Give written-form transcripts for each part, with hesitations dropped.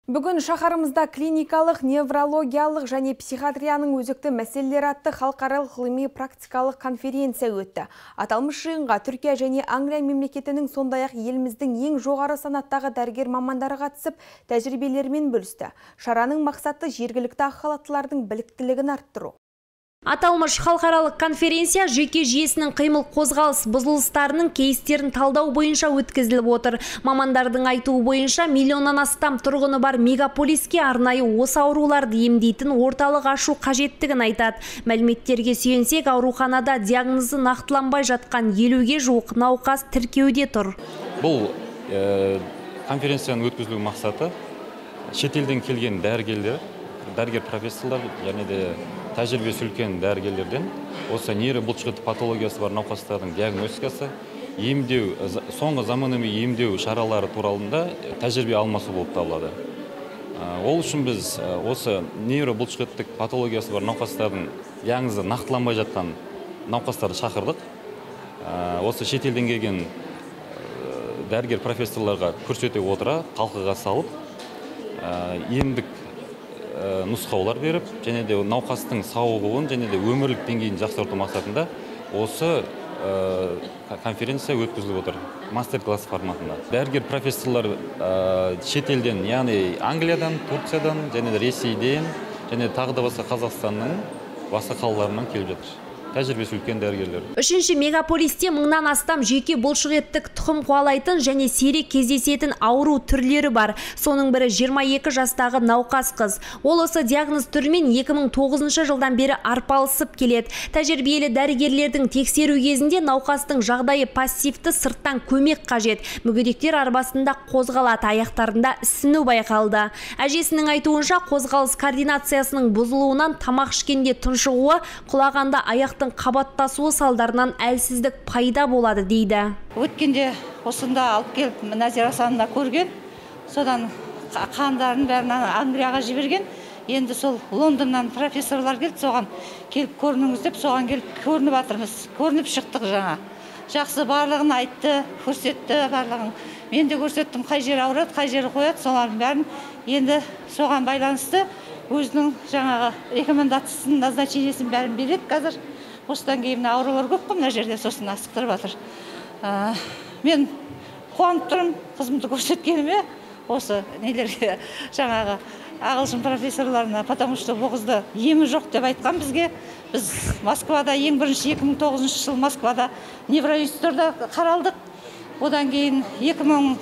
Бүгін шаһарымызда клиникалық, неврологиялық және психиатрияның өзекті мәселелері атты халықаралық ғылыми практикалық конференция өтті. Аталмыш жиынға Түркия және Англия мемлекетінің, сондай-ақ еліміздің ең жоғары санаттағы дәрігер мамандары қатысып, тәжірибелерімен бөлісті. Шараның мақсаты жергілікті ақ халаттылардың біліктілігін арттыру. Аталмыш халықаралық конференция жеке жүйесінің қимыл қозғалыс бұзылыстарының кейстерін талдау бойынша өткізіліп отыр. Мамандардың айтуы бойынша миллионнан астам тұрғыны бар мегаполиске арнайы осы ауруларды емдейтін орталық ашу қажеттігін айтады. Мәліметтерге сүйенсек, ауруханада диагнозы нақтыланбай жатқан 50-ге жуық науқас тіркеуде тұр. Бұл конференцияның өткізілу мақсаты шетелден келген дәрігер профессорлар, және де тәжірибесі үлкен дәрігерлерден осы нейробұлшықет патологиясы бар науқастардың диагностикасы, емдеу, соңғы заманауи емдеу шаралары туралында тәжірибе алмасу болып табылады. Ол үшін біз осы нейробұлшықеттік патологиясы бар науқастардың диагнозы нақтыланбай жатқан науқастарды шақырдық. Осы шетелден келген дәрігер профессорларға көрсете отыра, талқыға салып, емдік нұсқаулар беріп, және де науқастың сауығуын, және де өмірлік деңгейін жақсарту мақсатында осы конференция өткізіліп отыр, мастер-класс форматында. Дәрігер профессорлар шетелден, яғни Англиядан, Турциядан, және де Ресейден, және тағы да басқа Қазақстанның басқа қалаларынан келіп жатыр. Тәжірибесі үлкен дәрігерлер. Үшінші мегаполисте мыңнан астам жеке бұлшықеттік тұқым қуалайтын және сирек кездесетін ауру түрлері бар. Соның бірі 22 жастағы науқас қыз. Ол осы диагноз түрімен 2009 жылдан бері арпалысып келеді. Тәжірибелі дәрігерлердің тексеру кезінде науқастың жағдайы пассивті, сырттан көмек қажет. Мүгедектер арбасында қозғалады, аяқтарында ісіну байқалды. Әжесінің айтуынша, қозғалыс координациясының бұзылуынан тамақ ішкенде тұншығуы, құлағанда аяқтың қабаттасуы салдарынан әлсіздік пайда болады дейді. Өткенде осында алып келіп Назирасанына көрген, содан қандарын бәрін Англияға жіберген. Енді сол Лондоннан профессорлар келді, соған келіп көрініңіз деп, соған келіп көрініп атырмыз. Көрініп шықтық жаңа. Жақсы барлығын айтты, көрсетті барлығын. Мен де көрсеттім, қай жері ауырады, қай жері қояды, солардың бәрін енді соған байланысты өзінің жаңағы рекомендациясын, назначениесін бәрін береді қазір. Осыдан кейін аурулар көп қой мына жерде, сосын асықтырып жатыр. Мен қуанып тұрмын қызымды көрсеткеніме, осы нелерге жаңағы ағылшын профессорларына, потому что бұл қызды емі жоқ деп айтқан бізге. Біз Москвада ең бірінші 2009 жыл Москвада невроинститутта қаралдық. Одан кейін 2010,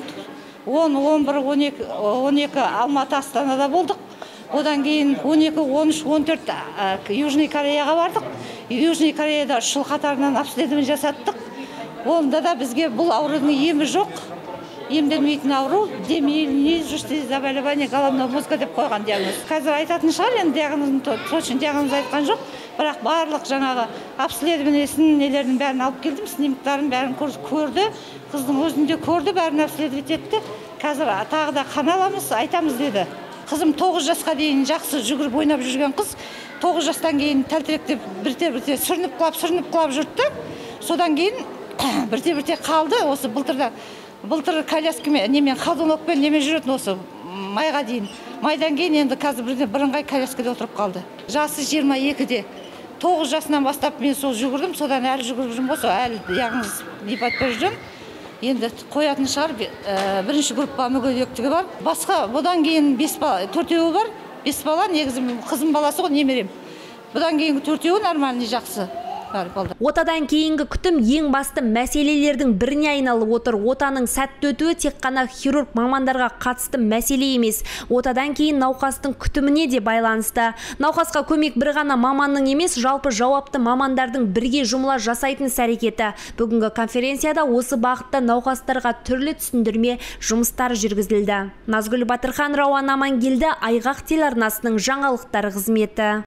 11, 12 Алматы, Астанада болдық. Одан кейін 12, 13, 14 Южный Кореяға бардық. Южный Кореяда 3 жыл қатарынан обследование жасаттық. Онда да бізге бұл аурудың емі жоқ. Емделмейтін ауру, демиелинизированное заболевание головного мозга деп қойған диагноз. Қазір айтатын шығар, енді диагнозын точно диагноз айтқан жоқ. Бірақ барлық жаңағы обследованиесін, нелердің бәрін алып келдім, снимктарын бәрін көрді. Қыздың өзінде көрді, бәрін обследовать етті. Қазір тағы да қан аламыз, айтамыз деді. Қызым 9 жасқа дейін жақсы жүгіріп ойнап жүрген қыз, 9 жастан кейін тәлтіректеп бірте-бірте сүрініп құлап жүрді. Содан кейін бірте-бірте қалды. Осы былтыр коляскамен, немен ходунокпен немен жүретін осы майға дейін. Майдан кейін енді қазір бірыңғай коляскада отырып қалды. Жасы 22-де. 9 жасынан бастап мен сол жүгірдім, содан әлі жүгіріп жүрмін болса, әлі диагноз деп айтпай жүрмін. Енді қоятын шығар, бірінші группа мүгедектігі бар. Басқа, бұдан кейін 4-еуі бар, 5 бала, негізі қызым баласы ғой, немерем. Бұдан кейін 4-еуі нормальный, жақсы. Отадан кейінгі күтім ең басты мәселелердің біріне айналып отыр. Отаның сәтті өтуі тек қана хирург мамандарға қатысты мәселе емес. Отадан кейін науқастың күтіміне де байланысты. Науқасқа көмек бір ғана маманның емес, жалпы жауапты мамандардың бірге жұмыла жасайтын әрекеті. Бүгінгі конференцияда осы бағытта науқастарға түрлі түсіндірме жұмыстары жүргізілді. Назгүл Батырхан, Рауан Амангелді, Айғақ телеарнасының жаңалықтар қызметі.